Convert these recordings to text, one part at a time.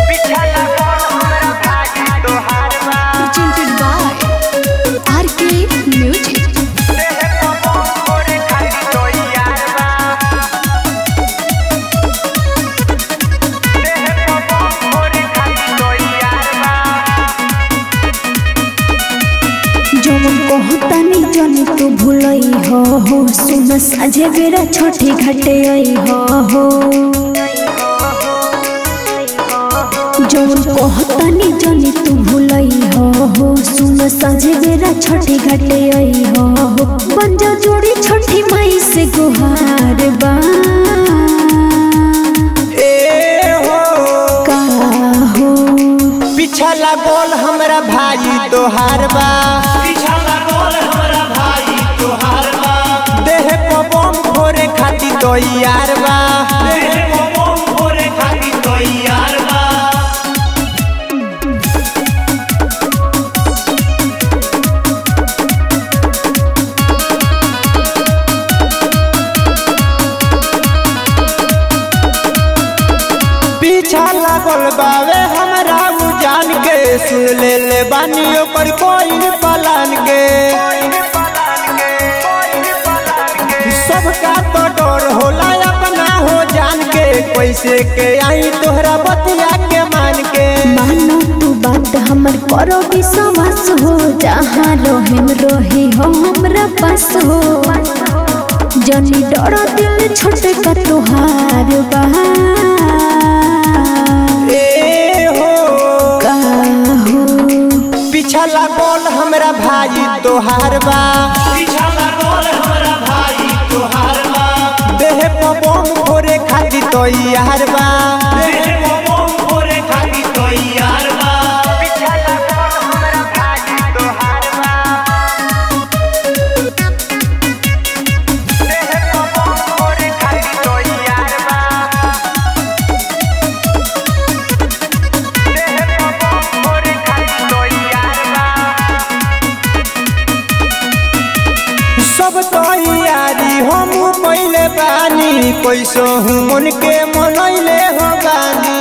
कहतानी जानी तू भूलई हो सुन साझे बेरा छोटी घाटे आई हो जौन कहतानी जानी तू भूलई हो सुन साझे बेरा छोटी घाटे आई हो बन जा जोड़ी छोटी माई से गुहार बा पिछला बोल हमरा भाई तोहार बा देह पबम भोरे खाती तो यार बा पीछा लागल बावे हमरा जान के सुन ले बानियों पर कोई पलान के सबका तो डर होला अपना हो जान के कैसे के आई तोहरा बतिया के मान के मानो तू बात हमर करो विश्वास हो जहाँ रोहिम रोही हो हमरा पास हो जनी डरो दिल छोटे का तोहार बा पिछला बोल हमरा भाई तोहार बा देह पबम भोरे खाती तो यार बा सब तो यारी हम पहले बानी कैसो हूँ मन के मनैले हो गानी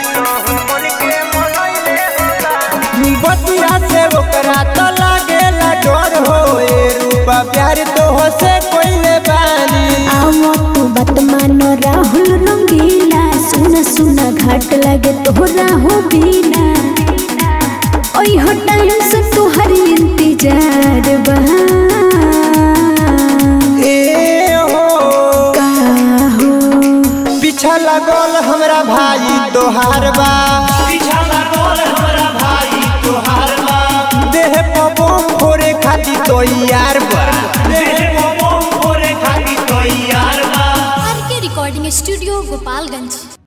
बतिया से ओकरा तो लागेला डर हो ए रूपा प्यार तो हो से कोइले बानी आओ तू बात मानो राहुल रंगीला सुना सुना घाट लगे तोहरा हो बिना ओई हो टाइम से तुहरी इंतजार बा पिछला गोल हमरा भाई तोहार बा देह पबम भोरे खाती तो यार बा RK रिकॉर्डिंग स्टूडियो गोपालगंज।